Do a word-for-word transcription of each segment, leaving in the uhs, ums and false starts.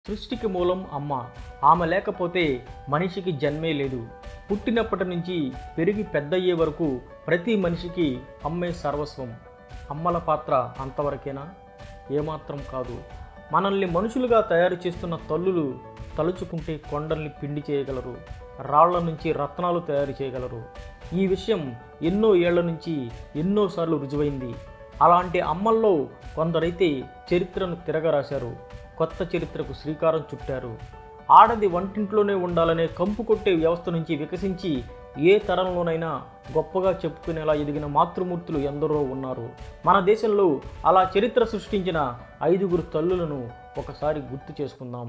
సృష్టికి మూలం అమ్మ. ఆమె లేకపోతే మనిషికి జన్మే లేదు. పుట్టినప్పటి నుంచి పెరిగి పెద్దయ్యే వరకు ప్రతి మనిషికి అమ్మే సర్వస్వం. అమ్మల పాత్ర అంతవరకేనా? ఏమాత్రం కాదు. మనల్ని మనుషులుగా తయారు చేస్తున్న తల్లులు తలుచుకుంటే కొండల్ని పిండి చేయగలరు, రాళ్ల నుంచి రత్నాలు తయారు చేయగలరు. ఈ విషయం ఎన్నో ఏళ్ల నుంచి ఎన్నోసార్లు రుజువైంది. అలాంటి అమ్మల్లో కొందరైతే చరిత్రను తిరగరాశారు, కొత్త చరిత్రకు శ్రీకారం చుట్టారు. ఆడది వంటింట్లోనే ఉండాలనే కంపు కొట్టే వ్యవస్థ నుంచి వికసించి ఏ తరంలోనైనా గొప్పగా చెప్పుకునేలా ఎదిగిన మాతృమూర్తులు ఎందరో ఉన్నారు. మన దేశంలో అలా చరిత్ర సృష్టించిన ఐదుగురు తల్లులను ఒకసారి గుర్తు చేసుకుందాం.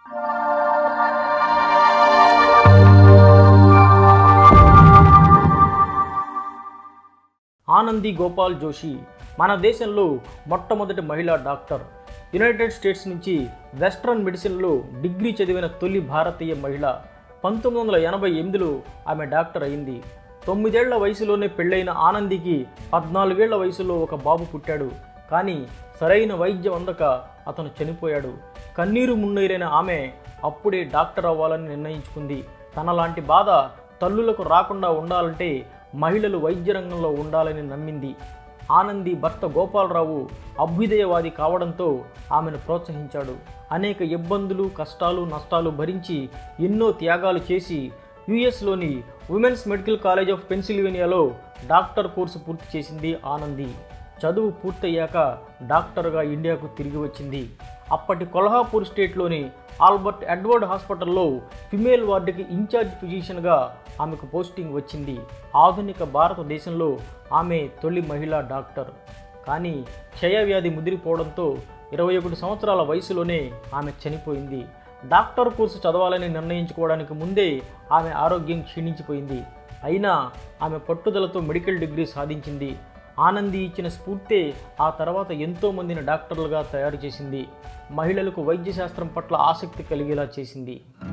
ఆనంది గోపాల్ జోషి మన దేశంలో మొట్టమొదటి మహిళా డాక్టర్. యునైటెడ్ స్టేట్స్ నుంచి వెస్ట్రన్ మెడిసిన్లో డిగ్రీ చదివిన తొలి భారతీయ మహిళ. పంతొమ్మిది వందల ఎనభై ఎనిమిదిలో ఆమె డాక్టర్ అయింది. తొమ్మిదేళ్ల వయసులోనే పెళ్ళైన ఆనందికి పద్నాలుగేళ్ల వయసులో ఒక బాబు పుట్టాడు. కానీ సరైన వైద్యం అందక అతను చనిపోయాడు. కన్నీరు మున్నీరైన ఆమె అప్పుడే డాక్టర్ అవ్వాలని నిర్ణయించుకుంది. తనలాంటి బాధ తల్లులకు రాకుండా ఉండాలంటే మహిళలు వైద్య రంగంలో ఉండాలని నమ్మింది. ఆనంది భర్త గోపాలరావు అభ్యుదయవాది కావడంతో ఆమెను ప్రోత్సహించాడు. అనేక ఇబ్బందులు, కష్టాలు, నష్టాలు భరించి ఎన్నో త్యాగాలు చేసి యుఎస్లోని ఉమెన్స్ మెడికల్ కాలేజ్ ఆఫ్ పెన్సిల్వేనియాలో డాక్టర్ కోర్సు పూర్తి చేసింది ఆనంది. చదువు పూర్తయ్యాక డాక్టర్గా ఇండియాకు తిరిగి వచ్చింది. అప్పటి కొల్హాపూర్ స్టేట్లోని ఆల్బర్ట్ ఎడ్వర్డ్ హాస్పిటల్లో ఫిమేల్ వార్డుకి ఇన్ఛార్జ్ ఫిజిషియన్గా ఆమెకు పోస్టింగ్ వచ్చింది. ఆధునిక భారతదేశంలో ఆమె తొలి మహిళా డాక్టర్. కానీ క్షయవ్యాధి ముదిరిపోవడంతో ఇరవై ఒకటి సంవత్సరాల వయసులోనే ఆమె చనిపోయింది. డాక్టర్ కోర్సు చదవాలని నిర్ణయించుకోవడానికి ముందే ఆమె ఆరోగ్యం క్షీణించిపోయింది. అయినా ఆమె పట్టుదలతో మెడికల్ డిగ్రీ సాధించింది. ఆనంది ఇచ్చిన స్ఫూర్తే ఆ తర్వాత ఎంతోమందిని డాక్టర్లుగా తయారు చేసింది. మహిళలకు వైద్యశాస్త్రం పట్ల ఆసక్తి కలిగేలా చేసింది.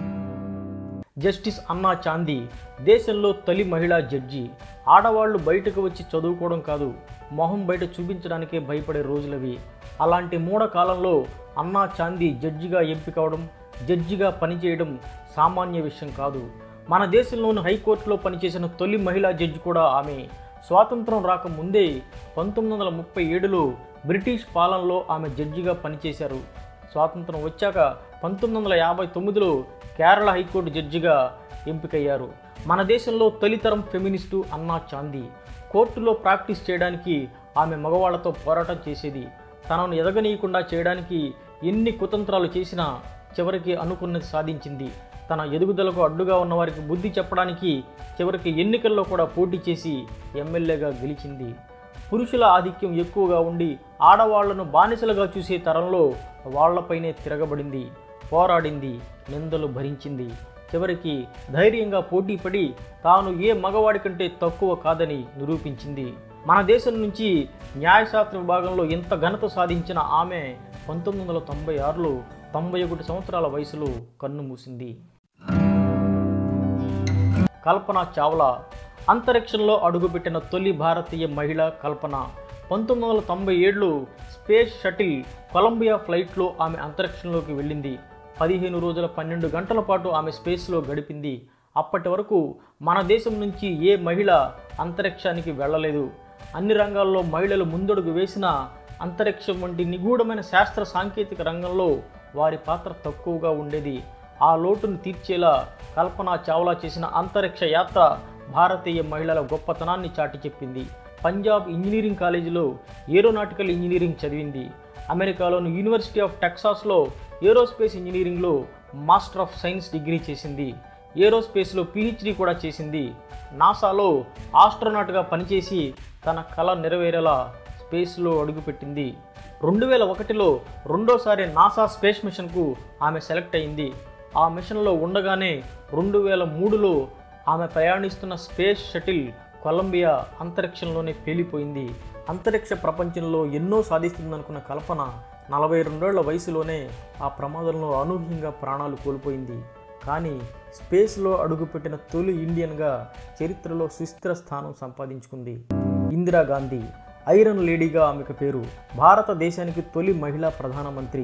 జస్టిస్ అన్నా చాందీ దేశంలో తొలి మహిళా జడ్జి. ఆడవాళ్లు బయటకు వచ్చి చదువుకోవడం కాదు, మొహం బయట చూపించడానికే భయపడే రోజులవి. అలాంటి మూఢ కాలంలో అన్నా చాందీ జడ్జిగా ఎంపికవడం, జడ్జిగా పనిచేయడం సామాన్య విషయం కాదు. మన దేశంలోని హైకోర్టులో పనిచేసిన తొలి మహిళా జడ్జి కూడా ఆమె. స్వాతంత్రం రాకముందే పంతొమ్మిది వందల ముప్పై ఏడులో బ్రిటిష్ పాలనలో ఆమె జడ్జిగా పనిచేశారు. స్వాతంత్రం వచ్చాక పంతొమ్మిది వందల యాభై తొమ్మిదిలో కేరళ హైకోర్టు జడ్జిగా ఎంపికయ్యారు. మన దేశంలో తొలితరం ఫెమినిస్టు అన్నా చాందీ. కోర్టులో ప్రాక్టీస్ చేయడానికి ఆమె మగవాళ్లతో పోరాటం చేసేది. తనను ఎదగనీయకుండా చేయడానికి ఎన్ని కుతంత్రాలు చేసినా చివరికి అనుకున్నది సాధించింది. తన ఎదుగుదలకు అడ్డుగా ఉన్నవారికి బుద్ధి చెప్పడానికి చివరికి ఎన్నికల్లో కూడా పోటీ చేసి ఎమ్మెల్యేగా గెలిచింది. పురుషుల ఆధిక్యం ఎక్కువగా ఉండి ఆడవాళ్లను బానిసలుగా చూసే తరంలో వాళ్లపైనే తిరగబడింది, పోరాడింది, నిందలు భరించింది. చివరికి ధైర్యంగా పోటీపడి తాను ఏ మగవాడి కంటే తక్కువ కాదని నిరూపించింది. మన దేశం నుంచి న్యాయశాస్త్ర విభాగంలో ఇంత ఘనత సాధించిన ఆమె పంతొమ్మిది వందల తొంభై ఆరులో తొంభై ఒకటి సంవత్సరాల వయసులో కన్ను మూసింది. కల్పన చావ్లా అంతరిక్షంలో అడుగుపెట్టిన తొలి భారతీయ మహిళ కల్పన. పంతొమ్మిది వందల తొంభై ఏడులో స్పేస్ షటిల్ కొలంబియా ఫ్లైట్లో ఆమె అంతరిక్షంలోకి వెళ్ళింది. పదిహేను రోజుల పన్నెండు గంటల పాటు ఆమె స్పేస్లో గడిపింది. అప్పటి వరకు మన దేశం నుంచి ఏ మహిళ అంతరిక్షానికి వెళ్ళలేదు. అన్ని రంగాల్లో మహిళలు ముందడుగు వేసినా అంతరిక్షం వంటి నిగూఢమైన శాస్త్ర సాంకేతిక రంగంలో వారి పాత్ర తక్కువగా ఉండేది. ఆ లోటును తీర్చేలా కల్పన చావ్లా చేసిన అంతరిక్ష యాత్ర భారతీయ మహిళల గొప్పతనాన్ని చాటి చెప్పింది. పంజాబ్ ఇంజనీరింగ్ కాలేజీలో ఏరోనాటికల్ ఇంజనీరింగ్ చదివింది. అమెరికాలోని యూనివర్సిటీ ఆఫ్ టెక్సాస్లో ఏరోస్పేస్ ఇంజనీరింగ్లో మాస్టర్ ఆఫ్ సైన్స్ డిగ్రీ చేసింది. ఏరోస్పేస్లో పిహెచ్డి కూడా చేసింది. నాసాలో ఆస్ట్రోనాట్గా పనిచేసి తన కళ నెరవేరేలా స్పేస్లో అడుగుపెట్టింది. రెండు వేల ఒకటిలో రెండోసారి నాసా స్పేస్ మిషన్కు ఆమె సెలెక్ట్ అయింది. ఆ మిషన్లో ఉండగానే రెండు వేల మూడులో ఆమె ప్రయాణిస్తున్న స్పేస్ షటిల్ కొలంబియా అంతరిక్షంలోనే పేలిపోయింది. అంతరిక్ష ప్రపంచంలో ఎన్నో సాధిస్తుందనుకున్న కల్పన నలభై రెండేళ్ల వయసులోనే ఆ ప్రమాదంలో అనూహ్యంగా ప్రాణాలు కోల్పోయింది. కానీ స్పేస్లో అడుగుపెట్టిన తొలి ఇండియన్గా చరిత్రలో సుస్థిర స్థానం సంపాదించుకుంది. ఇందిరాగాంధీ ఐరన్ లేడీగా ఆమెకు పేరు. భారతదేశానికి తొలి మహిళా ప్రధానమంత్రి.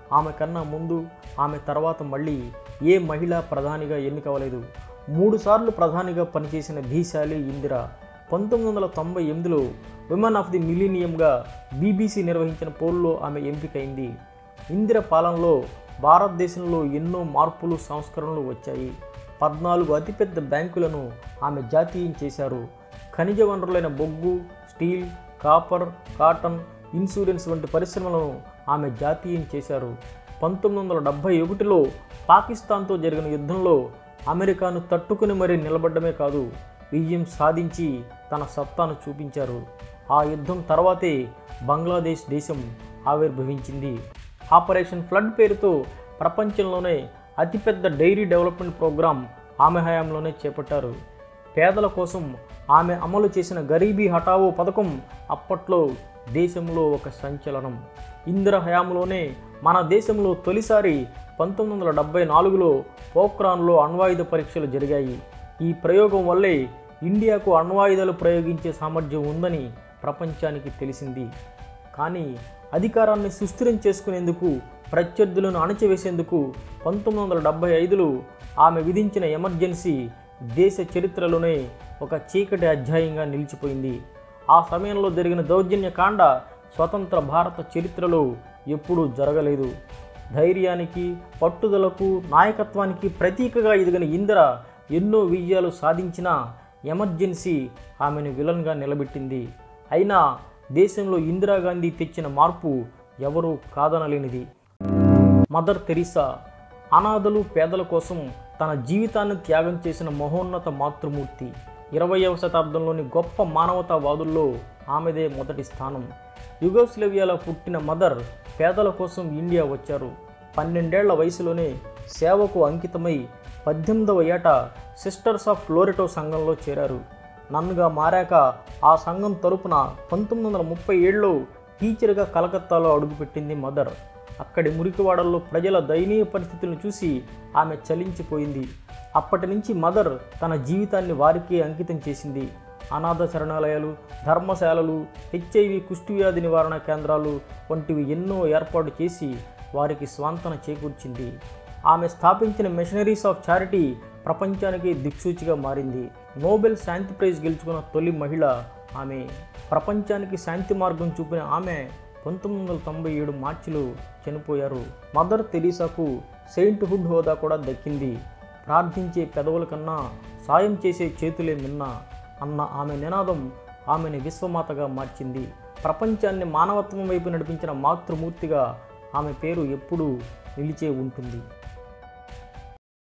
ఆమె కన్నా ముందు ఆమె తర్వాత మళ్ళీ ఏ మహిళ ప్రధానిగా ఎన్నికవలేదు. మూడుసార్లు ప్రధానిగా పనిచేసిన ధీశాలి ఇందిర. పంతొమ్మిది వందల తొంభై ఎనిమిదిలో విమెన్ ఆఫ్ ది మిలీనియంగా బీబీసీ నిర్వహించిన పోల్లో ఆమె ఎంపికైంది. ఇందిర పాలనలో భారతదేశంలో ఎన్నో మార్పులు సంస్కరణలు వచ్చాయి. పద్నాలుగు అతిపెద్ద బ్యాంకులను ఆమె జాతీయం చేశారు. ఖనిజ వనరులైన బొగ్గు, స్టీల్, కాపర్, కాటన్, ఇన్సూరెన్స్ వంటి పరిశ్రమలను ఆమె జాతీయం చేశారు. పంతొమ్మిది వందల డెబ్భై ఒకటిలో పాకిస్తాన్తో జరిగిన యుద్ధంలో అమెరికాను తట్టుకుని మరీ నిలబడ్డమే కాదు, విజయం సాధించి తన సత్తాను చూపించారు. ఆ యుద్ధం తర్వాతే బంగ్లాదేశ్ దేశం ఆవిర్భవించింది. ఆపరేషన్ ఫ్లడ్ పేరుతో ప్రపంచంలోనే అతిపెద్ద డైరీ డెవలప్మెంట్ ప్రోగ్రాం ఆమె హయాంలోనే చేపట్టారు. పేదల కోసం ఆమె అమలు చేసిన గరీబీ హఠావో పథకం అప్పట్లో దేశంలో ఒక సంచలనం. ఇందిర హయాంలోనే మన దేశంలో తొలిసారి పంతొమ్మిది వందల డెబ్భై నాలుగులో పోఖ్రాన్లో అణ్వాయుధ పరీక్షలు జరిగాయి. ఈ ప్రయోగం వల్లే ఇండియాకు అణ్వాయుధాలు ప్రయోగించే సామర్థ్యం ఉందని ప్రపంచానికి తెలిసింది. కానీ అధికారాన్ని సుస్థిరం చేసుకునేందుకు, ప్రత్యర్థులను అణచివేసేందుకు పంతొమ్మిది వందల డెబ్భై ఐదులో ఆమె విధించిన ఎమర్జెన్సీ దేశ చరిత్రలోనే ఒక చీకటి అధ్యాయంగా నిలిచిపోయింది. ఆ సమయంలో జరిగిన దౌర్జన్యకాండ స్వతంత్ర భారత చరిత్రలో ఎప్పుడూ జరగలేదు. ధైర్యానికి, పట్టుదలకు, నాయకత్వానికి ప్రతీకగా ఎదిగిన ఇందిర ఎన్నో విజయాలు సాధించినా ఎమర్జెన్సీ ఆమెను విలన్గా నిలబెట్టింది. అయినా దేశంలో ఇందిరాగాంధీ తెచ్చిన మార్పు ఎవరూ కాదనలేనిది. మదర్ తెరీసా అనాథలు, పేదల కోసం తన జీవితాన్ని త్యాగం చేసిన మహోన్నత మాతృమూర్తి. ఇరవైవ శతాబ్దంలోని గొప్ప మానవతావాదుల్లో ఆమెదే మొదటి స్థానం. యుగోస్లేవియాలో పుట్టిన మదర్ పేదల కోసం ఇండియా వచ్చారు. పన్నెండేళ్ల వయసులోనే సేవకు అంకితమై పద్దెనిమిదవ ఏట సిస్టర్స్ ఆఫ్ లోరెటో సంఘంలో చేరారు. నన్నుగా మారాక ఆ సంఘం తరపున పంతొమ్మిది వందల ముప్పై ఏడులో టీచర్గా కలకత్తాలో అడుగుపెట్టింది మదర్. అక్కడి మురికివాడల్లో ప్రజల దయనీయ పరిస్థితులను చూసి ఆమె చలించిపోయింది. అప్పటి నుంచి మదర్ తన జీవితాన్ని వారికే అంకితం చేసింది. అనాథ శరణాలయాలు, ధర్మశాలలు, హెచ్ఐవి కుష్ఠవ్యాధి నివారణ కేంద్రాలు వంటివి ఎన్నో ఏర్పాటు చేసి వారికి స్వాంతన చేకూర్చింది. ఆమె స్థాపించిన మిషనరీస్ ఆఫ్ చారిటీ ప్రపంచానికి దిక్సూచిగా మారింది. నోబెల్ శాంతి ప్రైజ్ గెలుచుకున్న తొలి మహిళ ఆమె. ప్రపంచానికి శాంతి మార్గం చూపిన ఆమె పంతొమ్మిది వందల తొంభై ఏడు మార్చిలో చనిపోయారు. మదర్ తెరీసాకు సెయింట్హుడ్ హోదా కూడా దక్కింది. ప్రార్థించే పెదవుల కన్నా సాయం చేసే చేతులే మిన్న అన్న ఆమె నినాదం ఆమెను విశ్వమాతగా మార్చింది. ప్రపంచాన్ని మానవత్వం వైపు నడిపించిన మాతృమూర్తిగా ఆమె పేరు ఎప్పుడూ నిలిచే ఉంటుంది.